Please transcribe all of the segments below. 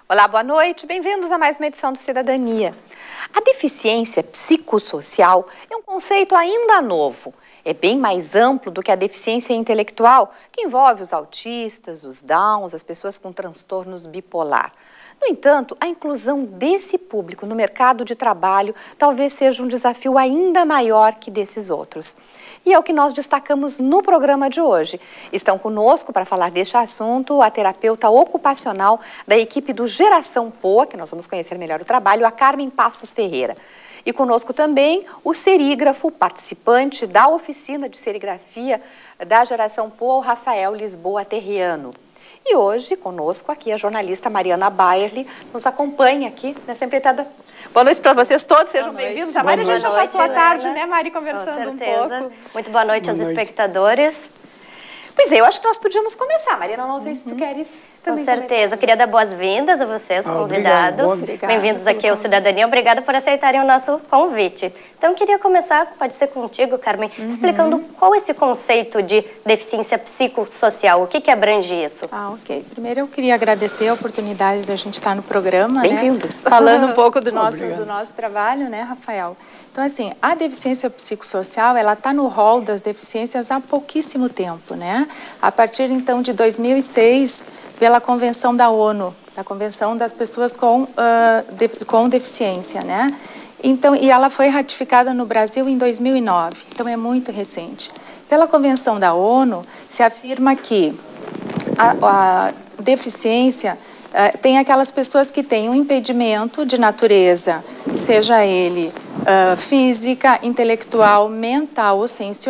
Olá, boa noite. Bem-vindos a mais uma edição do Cidadania. A deficiência psicossocial é um conceito ainda novo. É bem mais amplo do que a deficiência intelectual, que envolve os autistas, os downs, as pessoas com transtornos bipolar. No entanto, a inclusão desse público no mercado de trabalho talvez seja um desafio ainda maior que desses outros. E é o que nós destacamos no programa de hoje. Estão conosco para falar deste assunto a terapeuta ocupacional da equipe do Geração Poa, que nós vamos conhecer melhor o trabalho, a Carmen Passos Ferreira. E conosco também o serígrafo, participante da oficina de serigrafia da Geração Poa, o Rafael Lisboa Terriano. E hoje, conosco aqui, a jornalista Mariana Bayerle nos acompanha aqui nessa empreitada. Boa noite para vocês todos, sejam bem-vindos. A Mari, a gente já passou a tarde, né, Mari, conversando um pouco. Muito boa noite aos espectadores. Pois é, eu acho que nós podíamos começar, Mariana, não sei se tu queres também. Com certeza. Queria dar boas-vindas a vocês, convidados. Bem-vindos aqui ao Cidadania. Obrigada por aceitarem o nosso convite. Então, queria começar, pode ser contigo, Carmen, explicando qual é esse conceito de deficiência psicossocial, o que abrange isso? Ok. Primeiro, eu queria agradecer a oportunidade de a gente estar no programa, Bem-vindos. Né? Falando um pouco do nosso trabalho, né, Rafael? Então, assim, a deficiência psicossocial, ela está no rol das deficiências há pouquíssimo tempo, né? A partir, então, de 2006, pela Convenção da ONU, a Convenção das Pessoas com Deficiência, né? Então, e ela foi ratificada no Brasil em 2009, então é muito recente. Pela Convenção da ONU, se afirma que a deficiência tem aquelas pessoas que têm um impedimento de natureza, seja ele física, intelectual, mental ou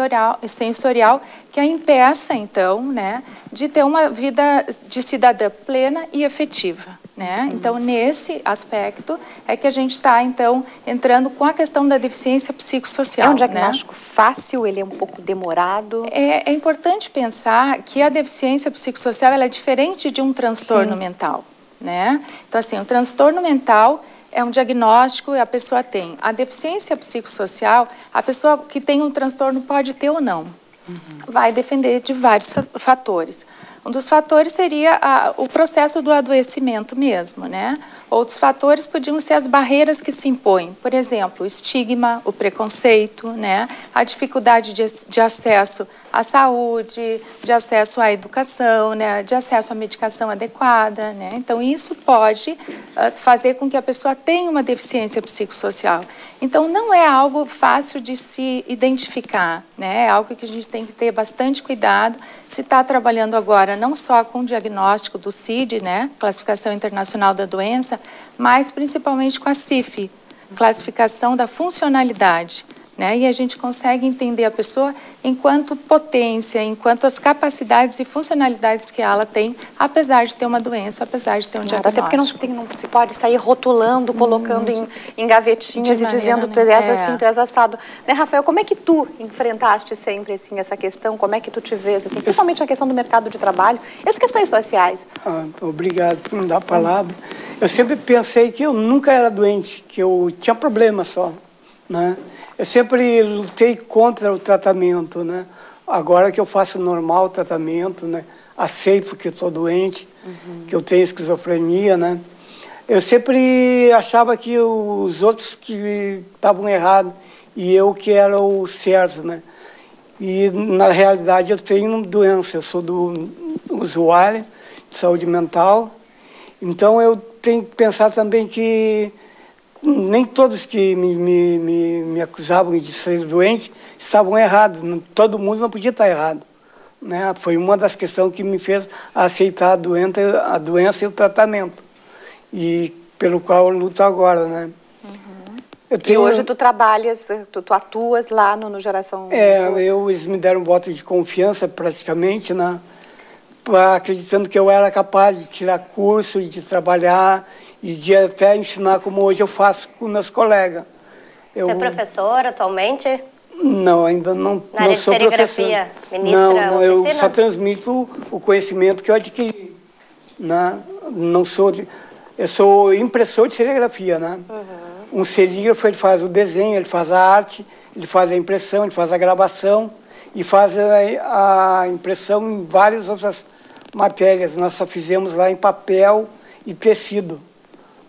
sensorial, que a impeça, então, né, de ter uma vida de cidadã plena e efetiva. Né? Então, nesse aspecto é que a gente está, então, entrando com a questão da deficiência psicossocial. É um diagnóstico fácil, ele é um pouco demorado? É importante pensar que a deficiência psicossocial ela é diferente de um transtorno mental. Né? Então, assim, o transtorno mental é um diagnóstico e a pessoa tem. A deficiência psicossocial, a pessoa que tem um transtorno pode ter ou não. Vai depender de vários fatores. Um dos fatores seria o processo do adoecimento mesmo, né? Outros fatores podiam ser as barreiras que se impõem. Por exemplo, o estigma, o preconceito, né? A dificuldade de acesso à saúde, de acesso à educação, né? De acesso à medicação adequada, né? Então, isso pode fazer com que a pessoa tenha uma deficiência psicossocial. Então, não é algo fácil de se identificar, né? É algo que a gente tem que ter bastante cuidado. Se está trabalhando agora não só com o diagnóstico do CID, né? Classificação Internacional da Doença, mas principalmente com a CIF, Classificação da Funcionalidade. Né? E a gente consegue entender a pessoa enquanto potência, enquanto as capacidades e funcionalidades que ela tem, apesar de ter uma doença, apesar de ter um diagnóstico. Até porque não se pode sair rotulando, colocando em gavetinhas e dizendo tu és assim, tu és assado. Né, Rafael, como é que tu enfrentaste sempre assim, essa questão? Como é que tu te vês, assim, principalmente a questão do mercado de trabalho, as questões sociais? Obrigado por me dar a palavra. Eu sempre pensei que eu nunca era doente, que eu tinha problema só, né? Eu sempre lutei contra o tratamento, né? Agora que eu faço normal o tratamento, né? Aceito que eu estou doente, que eu tenho esquizofrenia, né? Eu sempre achava que os outros que estavam errados e eu que era o certo, né? E, na realidade, eu tenho doença. Eu sou do usuário de saúde mental. Então, eu tenho que pensar também que nem todos que me acusavam de ser doente estavam errados. Todo mundo não podia estar errado. Né? Foi uma das questões que me fez aceitar a doença e o tratamento. E pelo qual eu luto agora, né? E hoje tu trabalhas, tu atuas lá no Geração... Eles me deram um voto de confiança praticamente, né? Acreditando que eu era capaz de tirar curso, de trabalhar e de até ensinar como hoje eu faço com meus colegas. Você é professor atualmente? Não, ainda não, Na área de sou professor. Não, eu só transmito o conhecimento que eu adquiri. Né? Eu sou impressor de serigrafia, né? Um serígrafo, ele faz o desenho, ele faz a arte, ele faz a impressão, ele faz a gravação e faz a impressão em várias outras matérias. Nós só fizemos lá em papel e tecido.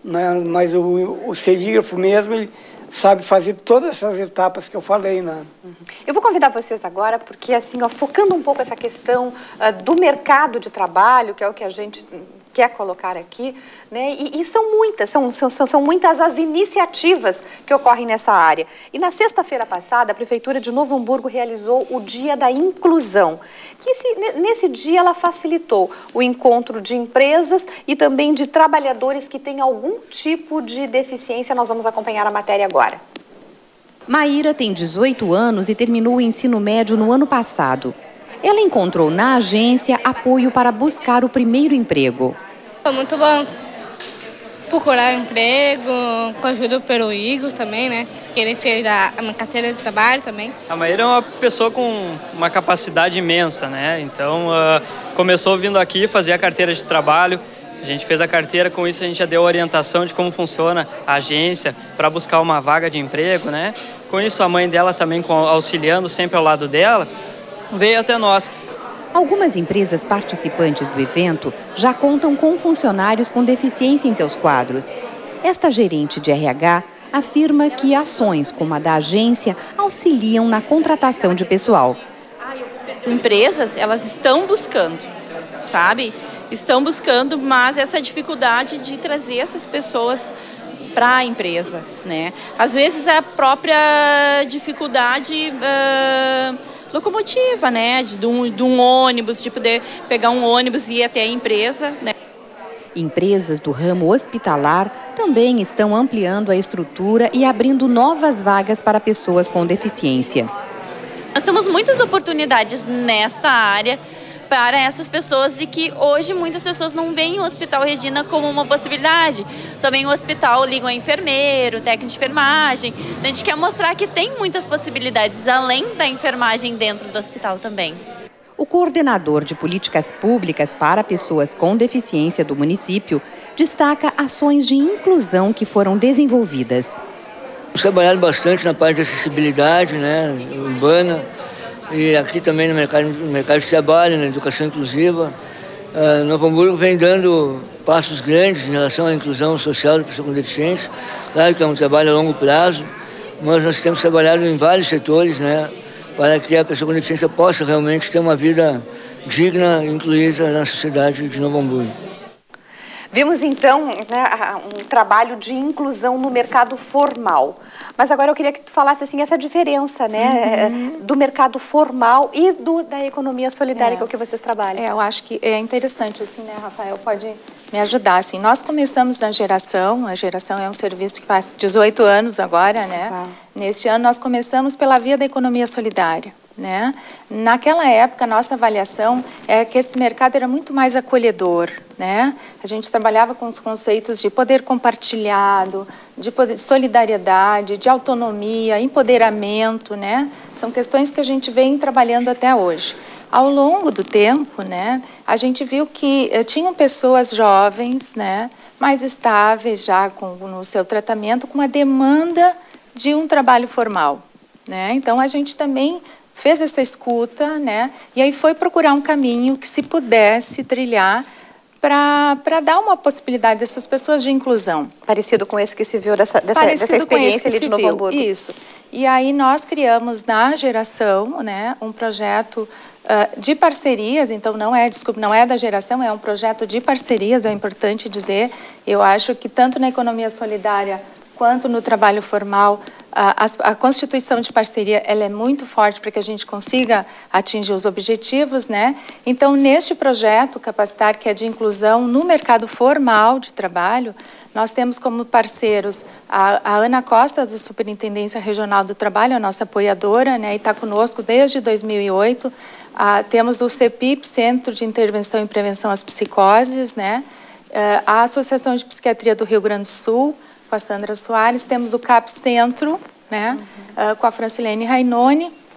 né? Mas o serígrafo mesmo, ele sabe fazer todas essas etapas que eu falei, né? Eu vou convidar vocês agora, porque assim, ó, focando um pouco essa questão do mercado de trabalho, que é o que a gente quer colocar aqui, né? E são muitas as iniciativas que ocorrem nessa área. E na sexta-feira passada, a Prefeitura de Novo Hamburgo realizou o Dia da Inclusão, que nesse dia ela facilitou o encontro de empresas e também de trabalhadores que têm algum tipo de deficiência. Nós vamos acompanhar a matéria agora. Maíra tem 18 anos e terminou o ensino médio no ano passado. Ela encontrou na agência apoio para buscar o primeiro emprego. Foi muito bom procurar emprego, com a ajuda pelo Igor também, né? Que ele fez a minha carteira de trabalho também. A Maíra é uma pessoa com uma capacidade imensa, né? Então, começou vindo aqui fazer a carteira de trabalho. A gente fez a carteira, com isso a gente já deu orientação de como funciona a agência para buscar uma vaga de emprego, né? Com isso, a mãe dela também auxiliando sempre ao lado dela, veio até nós. Algumas empresas participantes do evento já contam com funcionários com deficiência em seus quadros. Esta gerente de RH afirma que ações como a da agência auxiliam na contratação de pessoal. As empresas, elas estão buscando, sabe? Estão buscando, mas essa dificuldade de trazer essas pessoas para a empresa, né? Às vezes a própria dificuldade locomotiva, né? De um ônibus, de poder pegar um ônibus e ir até a empresa, né? Empresas do ramo hospitalar também estão ampliando a estrutura e abrindo novas vagas para pessoas com deficiência. Nós temos muitas oportunidades nesta área para essas pessoas e que hoje muitas pessoas não veem o Hospital Regina como uma possibilidade. Só veem o hospital, ligam a enfermeiro, técnico de enfermagem. Então a gente quer mostrar que tem muitas possibilidades além da enfermagem dentro do hospital também. O coordenador de políticas públicas para pessoas com deficiência do município destaca ações de inclusão que foram desenvolvidas. Temos trabalhado bastante na parte de acessibilidade, né, urbana, e aqui também no mercado de trabalho, na educação inclusiva. Novo Hamburgo vem dando passos grandes em relação à inclusão social da pessoa com deficiência. Claro que é um trabalho a longo prazo, mas nós temos trabalhado em vários setores, né, para que a pessoa com deficiência possa realmente ter uma vida digna e incluída na sociedade de Novo Hamburgo. Vimos, então, né, um trabalho de inclusão no mercado formal. Mas agora eu queria que tu falasse assim, essa diferença, né, do mercado formal e da economia solidária, que é o que vocês trabalham. Eu acho que é interessante, assim, né, Rafael, pode me ajudar. Assim, nós começamos na geração, a geração é um serviço que faz 18 anos agora, né? Neste ano nós começamos pela via da economia solidária. Né? Naquela época, a nossa avaliação é que esse mercado era muito mais acolhedor, né? A gente trabalhava com os conceitos de poder compartilhado, de solidariedade, de autonomia, empoderamento, né? São questões que a gente vem trabalhando até hoje. Ao longo do tempo, né, a gente viu que tinham pessoas jovens, né, mais estáveis já no seu tratamento, com uma demanda de um trabalho formal, né? Então, a gente também fez essa escuta, né? E aí foi procurar um caminho que se pudesse trilhar para dar uma possibilidade dessas pessoas de inclusão. Parecido com esse que se viu dessa experiência ali de Novo Hamburgo. Isso. E aí nós criamos na geração, né, um projeto de parcerias, então não é da geração, é um projeto de parcerias, é importante dizer. Eu acho que tanto na economia solidária quanto no trabalho formal, a constituição de parceria ela é muito forte para que a gente consiga atingir os objetivos, né? Então, neste projeto Capacitar, que é de inclusão no mercado formal de trabalho, nós temos como parceiros a Ana Costa, da Superintendência Regional do Trabalho, a nossa apoiadora, né? E está conosco desde 2008. Temos o CEPIP, Centro de Intervenção e Prevenção às Psicoses, né? A Associação de Psiquiatria do Rio Grande do Sul, com a Sandra Soares, temos o CAP Centro, né, com a Francilene Rainoni,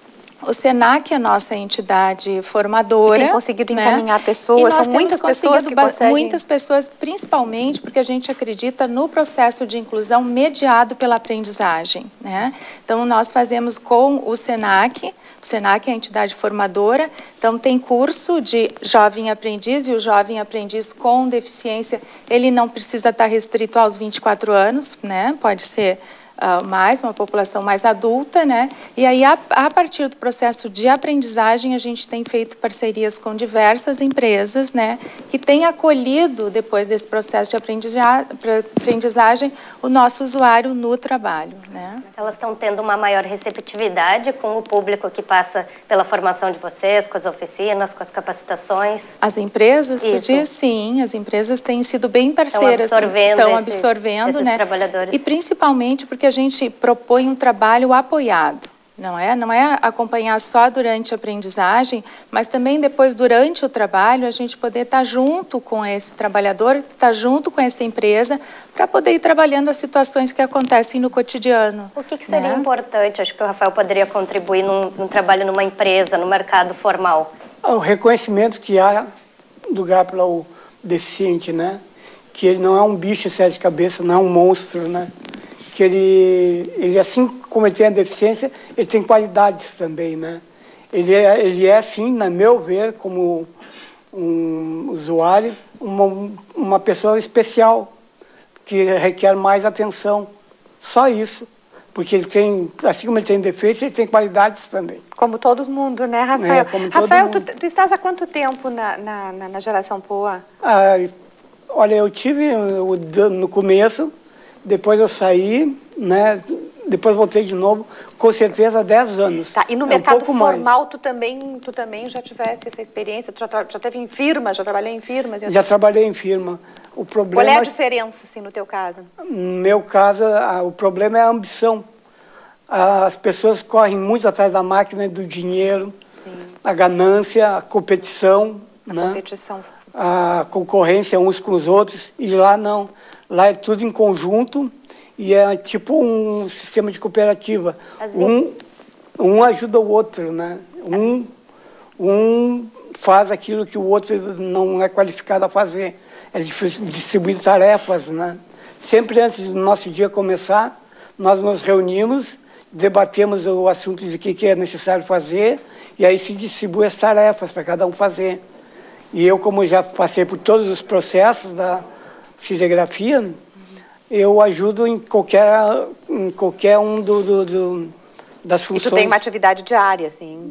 O SENAC é a nossa entidade formadora. E tem conseguido encaminhar pessoas, são muitas pessoas que conseguem. Muitas pessoas, principalmente porque a gente acredita no processo de inclusão mediado pela aprendizagem, né? Então, nós fazemos com o SENAC é a entidade formadora, então tem curso de jovem aprendiz, e o jovem aprendiz com deficiência, ele não precisa estar restrito aos 24 anos, né? Pode ser uma população mais adulta, né? E aí, a partir do processo de aprendizagem, a gente tem feito parcerias com diversas empresas, né? Que têm acolhido, depois desse processo de aprendizagem, o nosso usuário no trabalho, né? Elas estão tendo uma maior receptividade com o público que passa pela formação de vocês, com as oficinas, com as capacitações? As empresas, tu diz? Sim, as empresas têm sido bem parceiras. Estão absorvendo esses né? trabalhadores. E principalmente porque a gente propõe um trabalho apoiado, não é acompanhar só durante a aprendizagem, mas também depois, durante o trabalho, a gente poder estar junto com esse trabalhador, estar junto com essa empresa, para poder ir trabalhando as situações que acontecem no cotidiano. O que seria importante? Acho que o Rafael poderia contribuir num trabalho numa empresa, no mercado formal. O reconhecimento que há do lugar para o deficiente, né? Que ele não é um bicho de sete cabeças, não é um monstro, né? Que ele assim como ele tem a deficiência, ele tem qualidades também, né? Ele é assim, na meu ver, como um usuário, uma pessoa especial, que requer mais atenção. Só isso. Porque ele tem, assim como ele tem defeitos, ele tem qualidades também. Como todo mundo, né, Rafael? Como todo Rafael, mundo. Tu estás há quanto tempo na geração POA? Olha, eu tive no começo, depois eu saí, né? Depois voltei de novo, com certeza há 10 anos. Tá, e no mercado formal, tu também já tivesse essa experiência? Tu já teve em firma, já trabalhou em firmas? Já trabalhei em firma. O problema, qual é a diferença, assim, no teu caso? No meu caso, o problema é a ambição. As pessoas correm muito atrás da máquina, do dinheiro, sim, a ganância, a competição. A concorrência uns com os outros. E lá não. Lá é tudo em conjunto. E é tipo um sistema de cooperativa. Um ajuda o outro, né? Um faz aquilo que o outro não é qualificado a fazer. É distribuir tarefas, né? Sempre antes do nosso dia começar, nós nos reunimos, debatemos o assunto de que é necessário fazer, e aí se distribui as tarefas para cada um fazer. E eu, como já passei por todos os processos da serigrafia, eu ajudo em qualquer um das funções. E tu tem uma atividade diária, assim?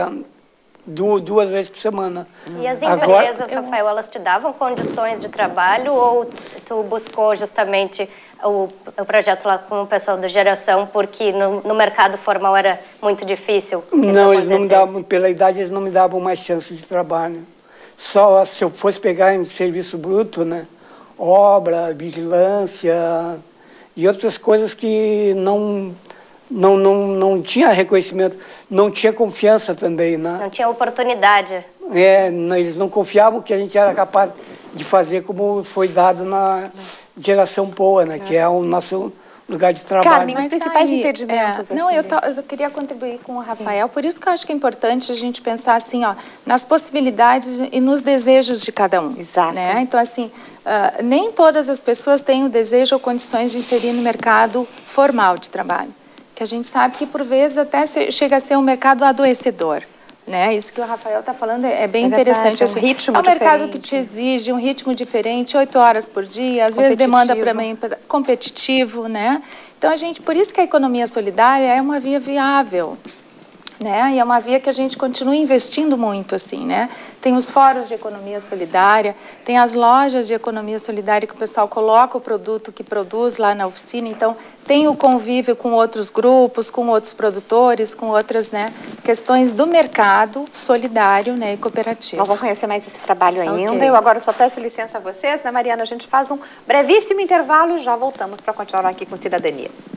2 vezes por semana. E as empresas, Rafael, elas te davam condições de trabalho ou tu buscou justamente o projeto lá com o pessoal da geração porque no mercado formal era muito difícil? Não, eles não me davam, pela idade, eles não me davam mais chances de trabalho. Só se eu fosse pegar em serviço bruto, né? Obra, vigilância e outras coisas que não tinha reconhecimento, não tinha confiança também, né? Não tinha oportunidade. Eles não confiavam que a gente era capaz de fazer como foi dado na geração POA, né? Que é o nosso lugar de trabalho. Carmen, os principais impedimentos. Eu queria contribuir com o Rafael, por isso que eu acho que é importante a gente pensar assim, nas possibilidades e nos desejos de cada um. Exato. Né? Então, assim, nem todas as pessoas têm o desejo ou condições de inserir no mercado formal de trabalho. Que a gente sabe que, por vezes, até chega a ser um mercado adoecedor. Né? Isso que o Rafael está falando é bem interessante. É um ritmo diferente. É um mercado que te exige um ritmo diferente, 8 horas por dia, às vezes demanda para mim competitivo, né? Então, por isso que a economia solidária é uma via viável, né? E é uma via que a gente continua investindo muito, assim, né? Tem os fóruns de economia solidária, tem as lojas de economia solidária que o pessoal coloca o produto que produz lá na oficina, então tem o convívio com outros grupos, com outros produtores, com outras, né, questões do mercado solidário, né, e cooperativo. Nós vamos conhecer mais esse trabalho ainda. Okay. Eu agora só peço licença a vocês, né, Mariana? A gente faz um brevíssimo intervalo e já voltamos para continuar aqui com Cidadania.